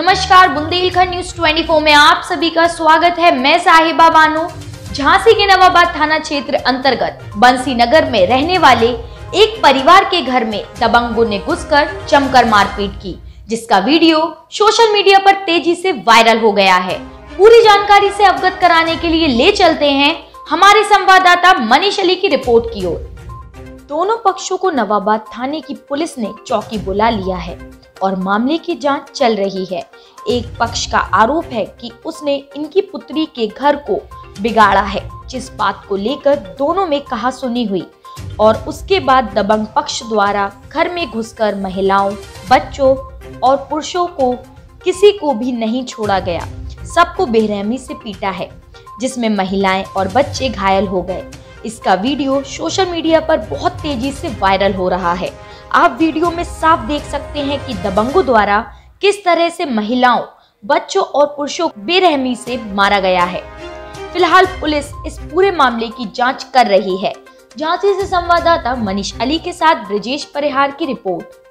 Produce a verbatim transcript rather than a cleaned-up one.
नमस्कार, बुंदेलखंड न्यूज चौबीस में आप सभी का स्वागत है। मैं साहिबा बानो। झांसी के नवाबाद थाना क्षेत्र अंतर्गत बंसी नगर में रहने वाले एक परिवार के घर में दबंगों ने घुसकर जमकर मारपीट की, जिसका वीडियो सोशल मीडिया पर तेजी से वायरल हो गया है। पूरी जानकारी से अवगत कराने के लिए ले चलते हैं हमारे संवाददाता मनीष अली की रिपोर्ट की ओर। दोनों पक्षों को नवाबाद थाने की पुलिस ने चौकी बुला लिया है और मामले की जांच चल रही है। एक पक्ष का आरोप है कि उसने इनकी पुत्री के घर को बिगाड़ा है, जिस बात को लेकर दोनों में कहासुनी हुई और उसके बाद दबंग पक्ष द्वारा घर में घुसकर महिलाओं, बच्चों और पुरुषों को किसी को भी नहीं छोड़ा गया। सबको बेरहमी से पीटा है, जिसमें महिलाएं और बच्चे घायल हो गए। इसका वीडियो सोशल मीडिया पर बहुत तेजी से वायरल हो रहा है। आप वीडियो में साफ देख सकते हैं कि दबंगों द्वारा किस तरह से महिलाओं, बच्चों और पुरुषों को बेरहमी से मारा गया है। फिलहाल पुलिस इस पूरे मामले की जांच कर रही है। झांसी से संवाददाता मनीष अली के साथ ब्रजेश परिहार की रिपोर्ट।